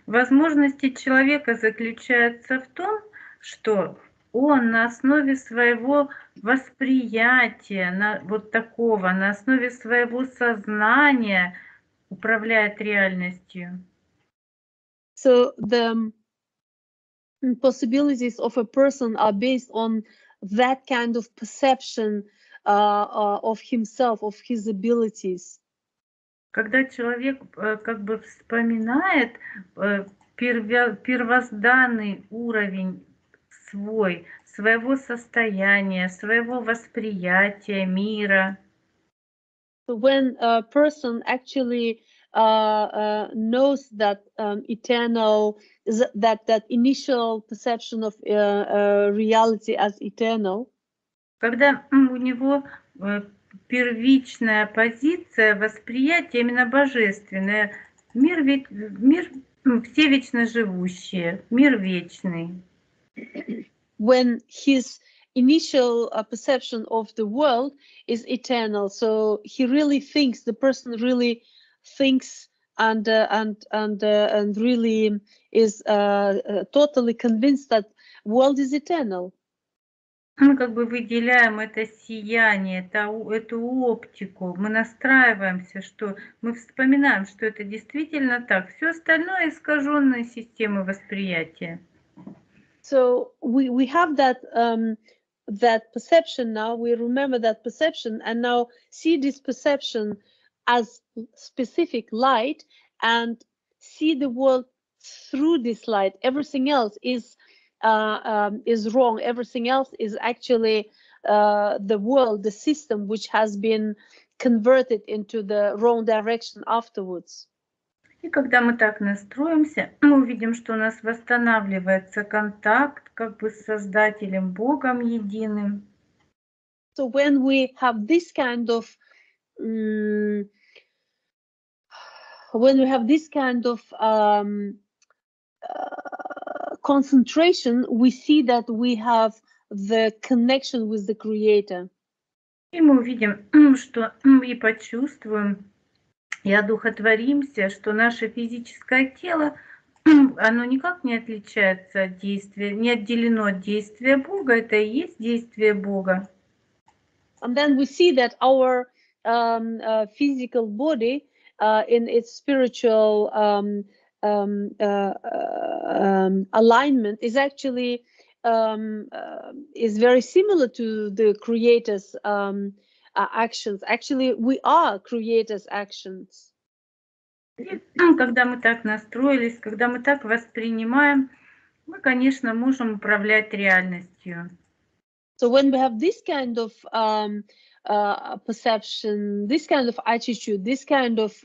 Возможности человека заключаются в том, что он на основе своего восприятия, вот такого, на основе своего сознания управляет реальностью. So the possibilities of a person are based on that kind of perception of himself, of his abilities. Когда человек как бы вспоминает первозданный уровень своего состояния, своего восприятия мира. So when a person actually knows that eternal, that initial perception of reality as eternal, Когда у него первичная позиция восприятия именно божественная, мир все вечно живущие, мир вечный. when his initial perception of the world is eternal, so he really thinks, the person really thinks and really is totally convinced that world is eternal. Мы как бы выделяем это сияние, эту оптику, мы настраиваемся, что мы вспоминаем, что это действительно так. Все остальное искаженные системы восприятия. So we have that that perception now. We remember that perception and now see this perception as specific light and see the world through this light. Everything else is wrong. Everything else is actually the world, the system, which has been converted into the wrong direction afterwards. И когда мы так настроимся, мы увидим, что у нас восстанавливается контакт как бы с Создателем, Богом единым. So when we have this kind of when we have this kind of concentration, we see that we have the connection with the Creator. И мы увидим, что и почувствуем, и одухотворимся, что наше физическое тело, оно никак не отличается от действия, не отделено от действия Бога, это и есть действие Бога. And then we see that our physical body in its spiritual alignment is actually is very similar to the Creator's actions. Actually, we are Creator's actions. И когда мы так настроились, когда мы так воспринимаем, мы, конечно, можем управлять реальностью. So when we have this kind of perception, this kind of attitude, this kind of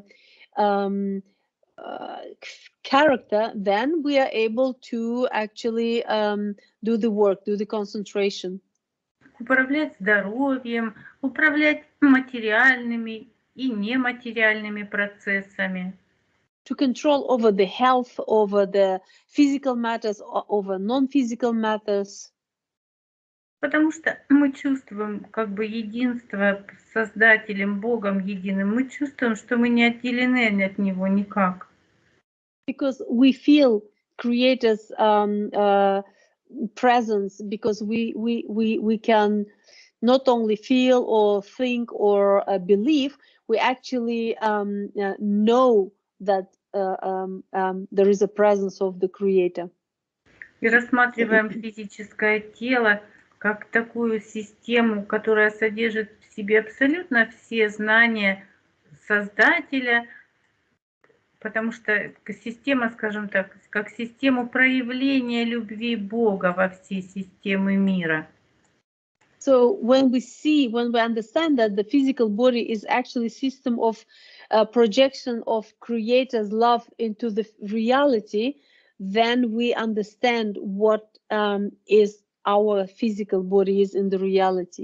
character, then we are able to actually do the work, do the concentration. Управлять здоровьем, управлять материальными и нематериальными процессами. To control over the health, over the physical matters, over non-physical matters. Потому что мы чувствуем как бы единство с Создателем, Богом единым. Мы чувствуем, что мы не отделены от Него никак. Because we feel Creator's presence, because we can not only feel or think or believe, we actually know that there is a presence of the Creator. И рассматриваем физическое тело как такую систему, которая содержит в себе абсолютно все знания Создателя, потому что система, скажем так, как систему проявления любви Бога во все системы мира. So when we understand that the physical body is actually a system of projection of Creator's love into the reality, then we understand what is our physical body is in the reality.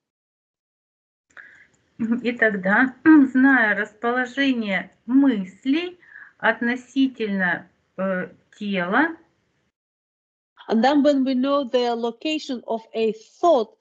И тогда, зная расположение мыслей относительно тела, and then when we know the location of a thought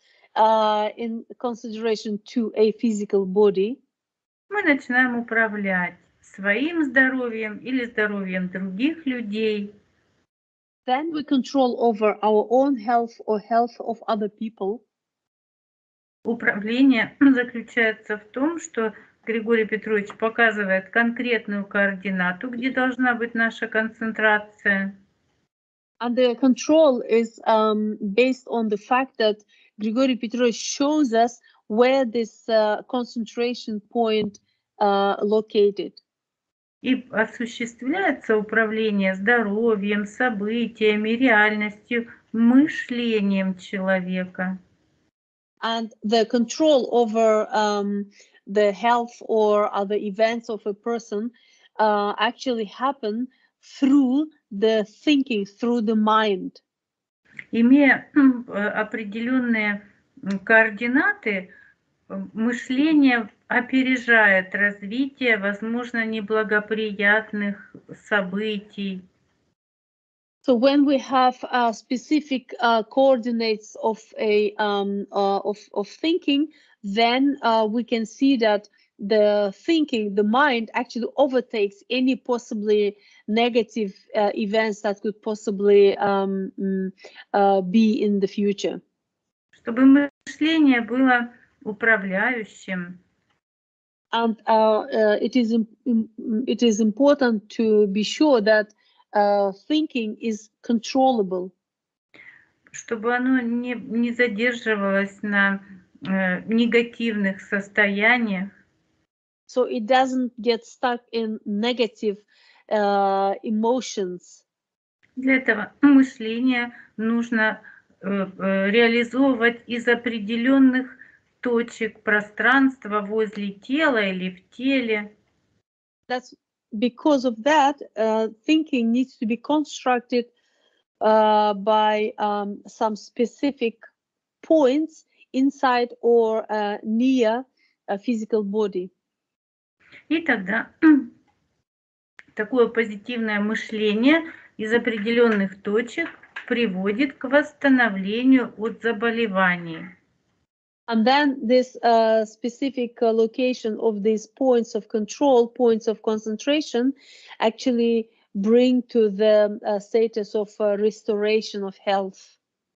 in consideration to a physical body, мы начинаем управлять своим здоровьем или здоровьем других людей. Then we control over our own health or health of other people. Управление заключается в том, что Григорий Петрович показывает конкретную координату, где должна быть наша концентрация. And the control is based on the fact that Grigory Petrovich shows us where this concentration point located. И осуществляется управление здоровьем, событиями, реальностью, мышлением человека. And the control over the health or other events of a person actually happen through the thinking, through the mind. Имея определенные координаты, мышление опережает развитие, возможно, неблагоприятных событий. So when we have specific coordinates of a of thinking, then we can see that the thinking, the mind, actually overtakes any possibly negative events that could possibly be in the future. Чтобы мышление было управляющим, And it is important to be sure that thinking is controllable. чтобы оно не задерживалось на негативных состояниях. So it doesn't get stuck in negative emotions. Для этого мышление нужно реализовывать из определенных точек пространства возле тела или в теле. That's because of that, thinking needs to be constructed by some specific points inside or near a physical body. И тогда такое позитивное мышление из определенных точек приводит к восстановлению от заболеваний. And then this specific location of these points of control, points of concentration, actually bring to the status of restoration of health.